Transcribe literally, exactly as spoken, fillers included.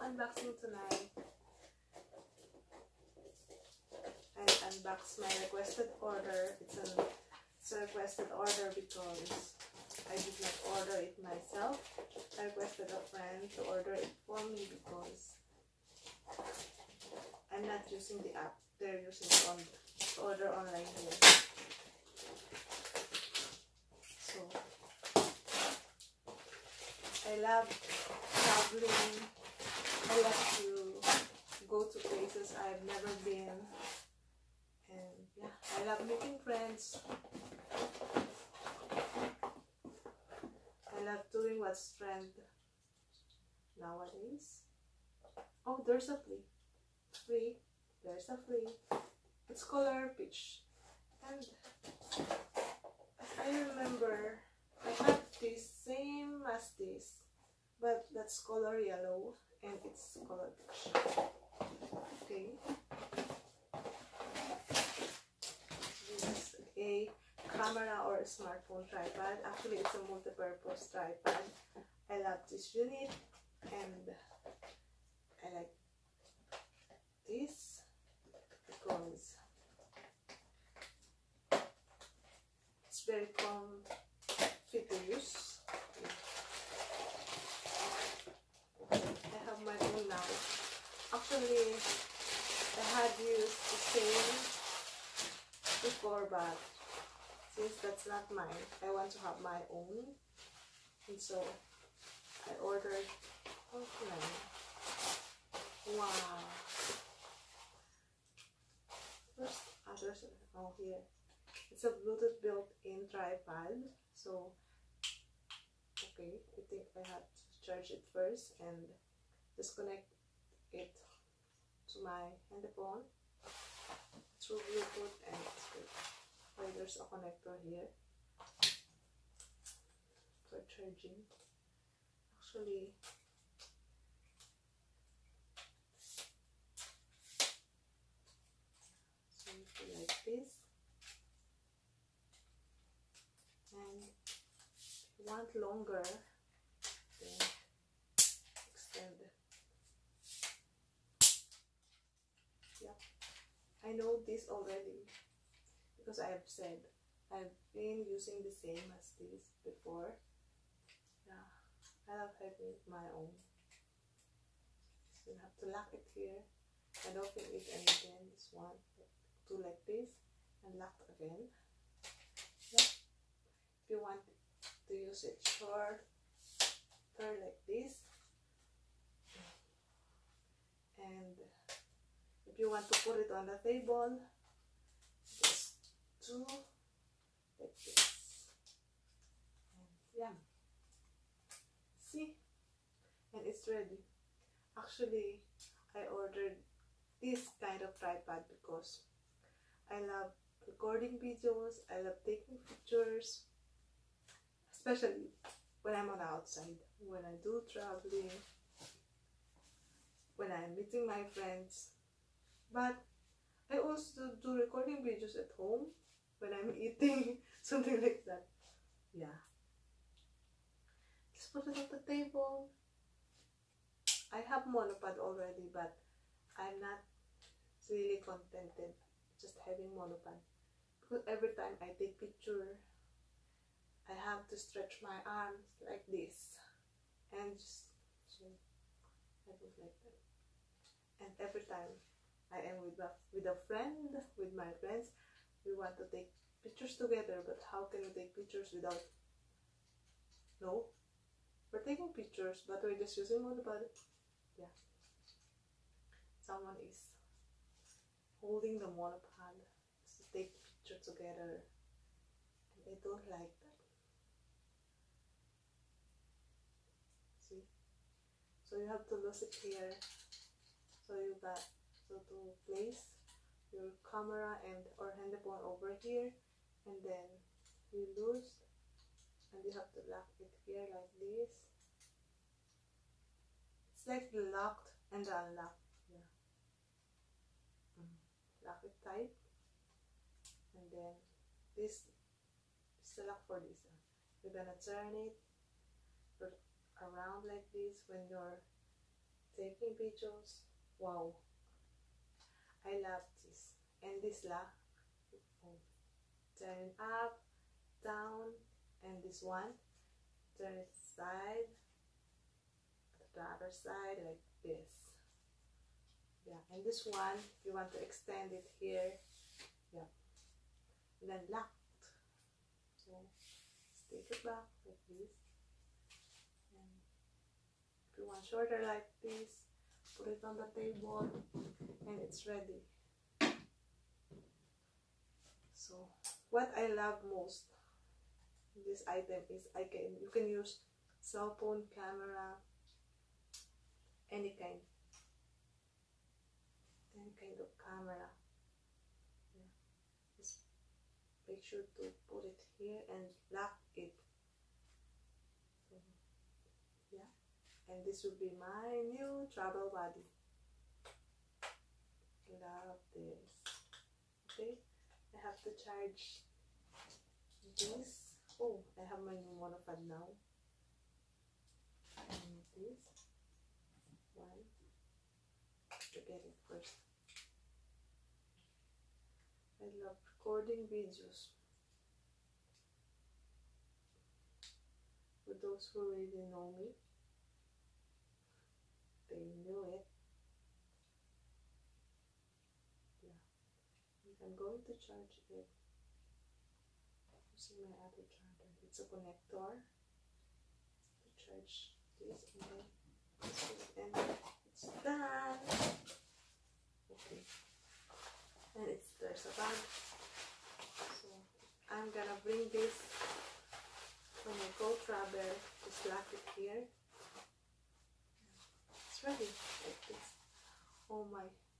unboxing tonight. I unboxed my requested order. It's, an, it's a requested order because I did not order it myself. I requested a friend to order it for me because I'm not using the app. They're using it on to order online here. So I love traveling. I love to go to places I've never been. And yeah, I love meeting friends. I love doing what's trend nowadays. Oh, there's a flea. Free. There's a flea. It's color peach. And I remember I had this same as this, but that's color yellow and it's color peach. Okay. This is a camera or a smartphone tripod. Actually, it's a multi-purpose tripod. I love this unit and I like this because it's very comfy to use. I have my own now. Actually, I had used the same before, but since that's not mine, I want to have my own, and so I ordered. Okay. Wow. There's others. Oh, here. It's a Bluetooth built-in tripod. So, okay, I think I have to charge it first and disconnect it to my handphone through Bluetooth, and it's good. Oh, there's a connector here for charging. Actually, so you do like this, and if you want longer, then extend. Yeah, I know this already because I have said I've been using the same as this before. Yeah, I love having my own. So you have to lock it here and open it, and then this one, do like this and lock again. Yeah. If you want to use it short, turn like this, and if you want to put it on the table, just do like this. And yeah, see, and it's ready. Actually, I ordered this kind of tripod because I love recording videos. I love taking pictures, especially when I'm on the outside, when I do traveling, when I'm meeting my friends. But I also do recording videos at home when I'm eating, something like that. Yeah. Just put it on the table. I have monopod already, but I'm not really contented just having monopod. Because every time I take picture, I have to stretch my arms like this. And just, so, I don't like that. And every time I am with a, with a friend, with my friends, we want to take pictures together, but how can we take pictures without, no, we're taking pictures, but we're just using monopod. Yeah, someone is holding the monopod to take picture together, and I don't like that. See, so you have to lose it here. So you got so to place your camera and or handphone over here, and then you lose, and you have to lock it here like this. It's like the locked and the unlocked. Yeah. Mm. Lock it tight, and then this is the lock for this one. You're gonna turn it around like this when you're taking videos. Wow, I love this. And this lock, oh, turn up, down, and this one turn it side to the other side like this. Yeah, and this one if you want to extend it here, yeah, and then locked. So stick it back like this, and if you want shorter like this, put it on the table and it's ready. So what I love most this item is I can you can use cell phone camera, any kind any kind of camera. Yeah. Just make sure to put it here and lock it. So, yeah, and this will be my new travel body. Love this. Okay, I have to charge this. Oh, I have my new monopod now. And this one, to get it first. I love recording videos. For those who really know me, they knew it. Yeah, and I'm going to charge it using my other charger. It's a connector to charge this, and then and it's done. Okay, and it's there's a bag. So I'm gonna bring this when I go travel. Just lock it here. It's ready like this. Oh my!